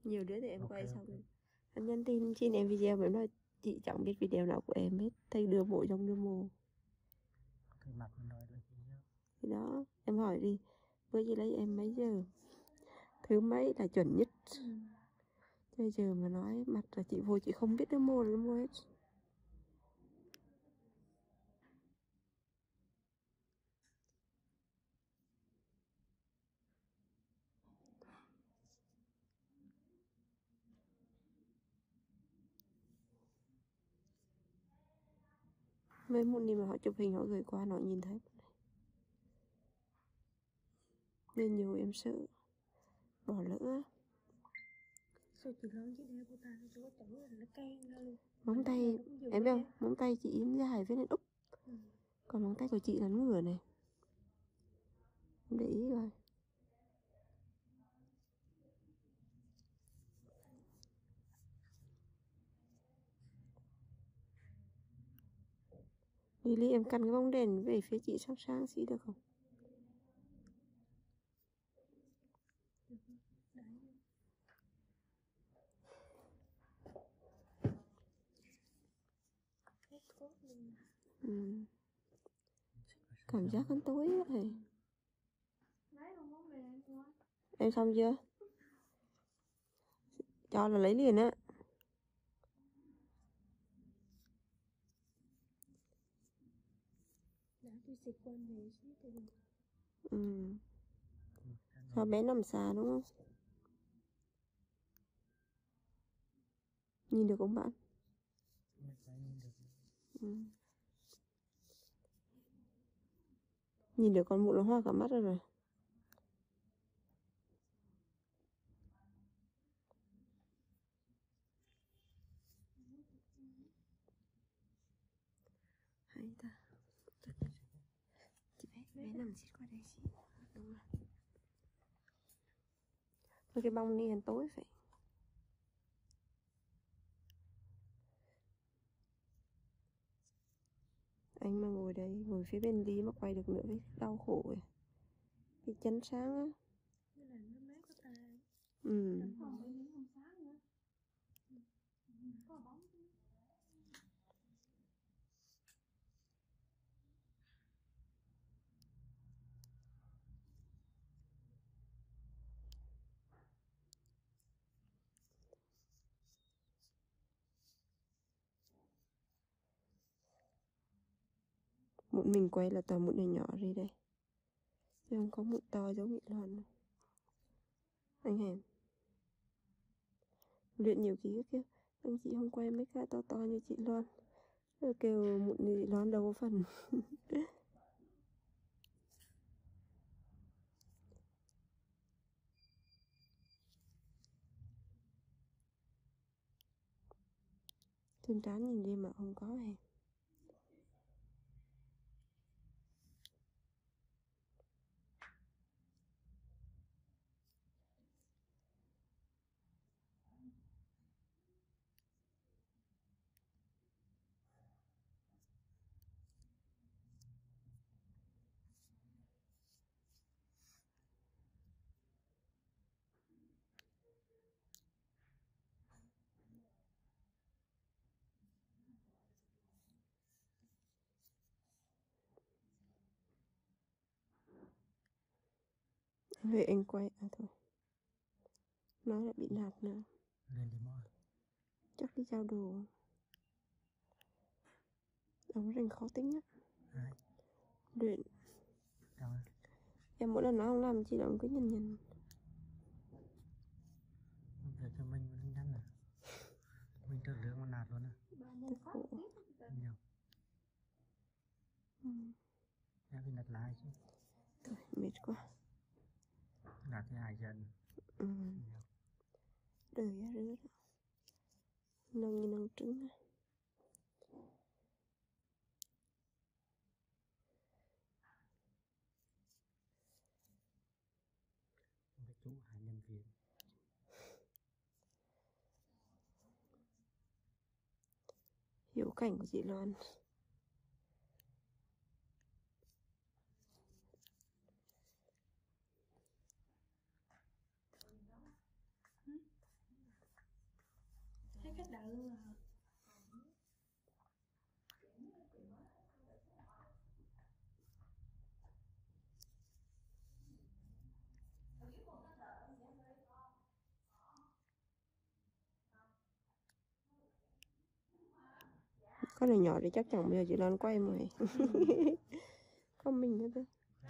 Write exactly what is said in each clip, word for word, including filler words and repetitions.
Nhiều đứa thì em Ok, quay ok. xong anh nhắn tin xin em video, em nói chị chẳng biết video nào của em hết, thấy đưa bộ trong đưa mồ. Cái mặt mình nói là gì nhá. Thì đó, em hỏi đi, bữa chị lấy em mấy giờ? Thứ mấy là chuẩn nhất. Ừ. Bây giờ mà nói mặt là chị vô chị không biết đưa mồ là đưa mồ hết. Mấy một niềm mà họ chụp hình họ gửi qua nó nhìn thấy. Nên nhiều em sợ bỏ lỡ. Sao chị lớn chị đeo của ta nó chưa có chữ là nó can ra luôn. Móng tay em biết không? Móng tay chị yếm dài với lên úp. Ừ. Còn móng tay của chị là ngửa này. Để ý coi. Đi Lý em căn cái bóng đèn về phía chị sáng sáng xí được không? Ừ. Cảm giác hắn tối á thầy. Em xong chưa? Cho là lấy liền á. Đã tôi xịt quên về xíu thì được. Ừ. Sao bé nằm xa đúng không? Nhìn được không bạn? Ừ. Nhìn được con mụn nó hoa cả mắt rồi rồi. Hay ta. Chị bé, bé nằm xít qua đây xí. Đúng rồi. Thôi cái bông đi hẳn tối phải. Anh mà ngồi đây, ngồi phía bên Lý mà quay được nữa với đau khổ rồi. Cái chân sáng á. Cái là nó mát có ta. Ừ. Không phải miếng không sáng nữa. Có bóng. Mụn mình quay là toàn mụn nhỏ nhỏ đi đây. Chứ không có mụn to giống Mỹ Loan. Anh Hèm. Luyện nhiều ký kia. Anh chị không quay mấy cái to to như chị Loan. Rồi kêu mụn chị Loan đâu có phần. Trên trán nhìn đi mà không có hề. Về anh quay, à thôi. Nó lại bị nạt nữa. Lên đi mọi. Chắc đi giao đồ. Ông rình khó tính á. Ai? Luyện. Đâu á? Em mỗi lần nó không làm chị động cứ nhìn nhìn. Việc cho mình vẫn nhắn à. Mình tự lưỡng mà nạt luôn à. Tức khổ. Nhiều. Ừ. Em phải nạt lại chứ. Thôi mệt quá. Nạt thì hại dần. Ừ. Nhiều. Đời á rứa đó. Nâng như nâng trứng á. Cái chú hại nhân viên. Hiểu cảnh của chị Loan. cách đạo luôn à. Con này nhỏ thì chắc chẳng bây giờ chị Loan quay mày. Ừ. Có mình nữa thôi.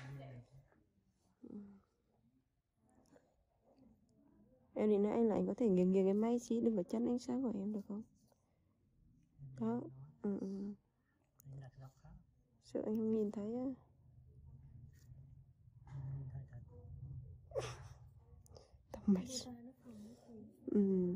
Em định nói anh là anh có thể nghiêng nghiêng cái máy xí, đừng có chắn ánh sáng của em được không? Đó. Ừ, ừ. Anh đặt góc khác. Sợ anh không nhìn thấy á. Nhìn thấy thật. Tầm mày. Bố ta nó phòng nó thì Ừ.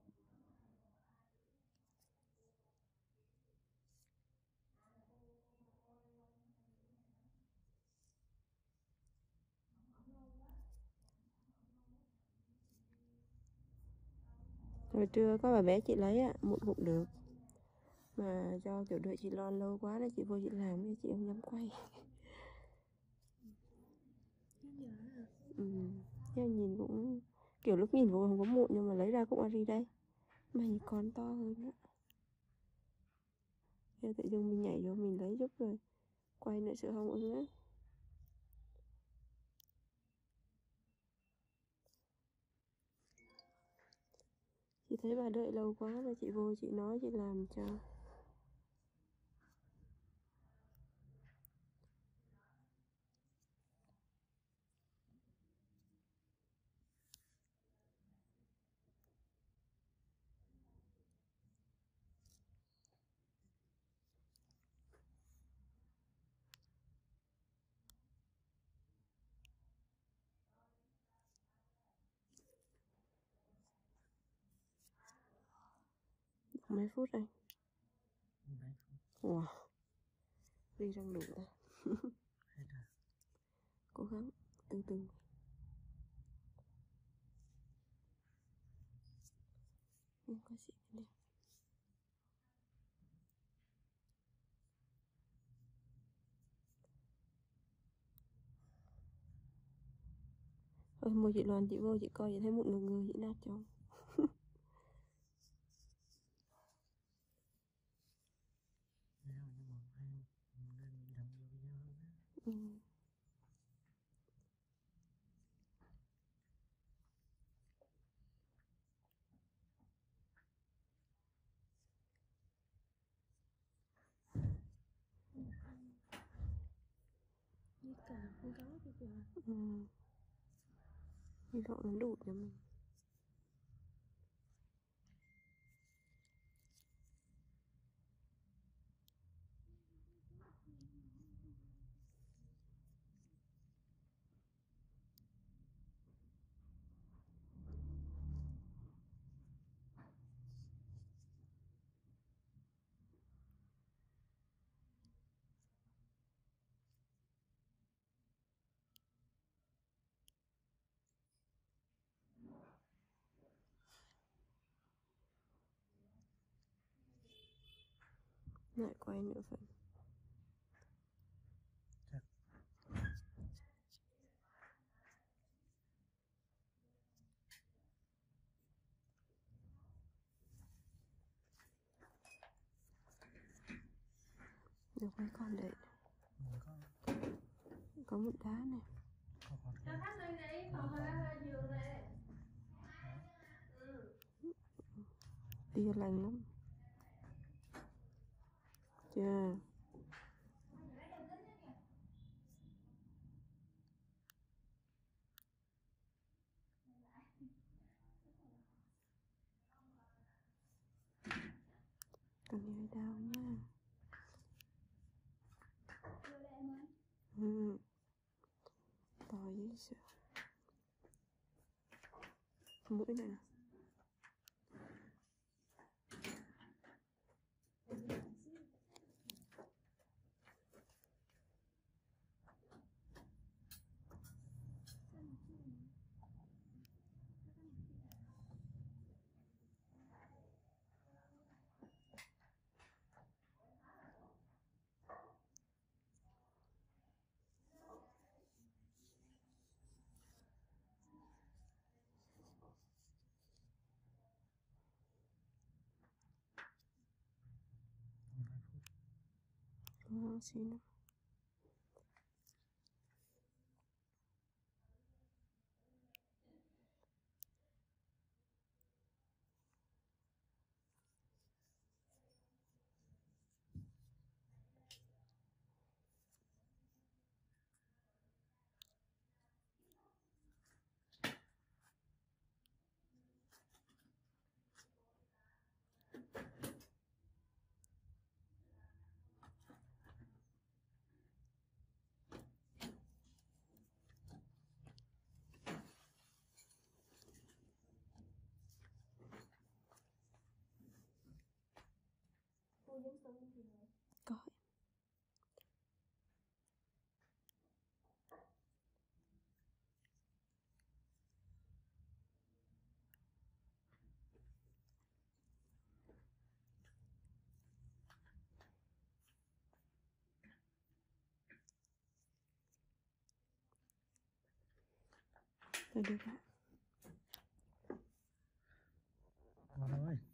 Hồi trưa có bà bé chị lấy á, muộn cũng được. Mà do kiểu đợi chị Loan lâu quá nên chị vô chị làm nên chị không dám quay. cái giờ à. Ừ. Nhưng nhìn cũng kiểu lúc nhìn vô không có mụn nhưng mà lấy ra cũng ari đây. Mà nhìn còn to hơn nữa. Thế tự dưng mình nhảy vô mình lấy giúp rồi quay nữa sự không ứng á. Chị thấy bà đợi lâu quá rồi chị vô chị nói chị làm cho. Mấy phút anh? Mấy phút. Wow. Đi răng đủ ta. Hết rồi. Cố gắng từ từ. Nhưng có gì đẹp. Ôi môi chị Loan chị vô chị coi chị thấy một người người chị nát cho. Nhưng mà nhưng mà anh nên đóng vô video hơn á. Ừ. Như cả con cáo thì kìa. Ừ. Hy vọng nó đủ cho mình. Lại quay nữa phải. Chắc. Được mấy con đấy. Mình có Có một đá này. có còn Cho cái khách lên đi, phòng ra giường này. Tia lành lắm. Chưa. Cần hơi đau nha. Ừ. To dễ sợ. Mũi này nè. xí nữa. Cô dám sống gì rồi? Có. Rồi được ạ. Có rồi.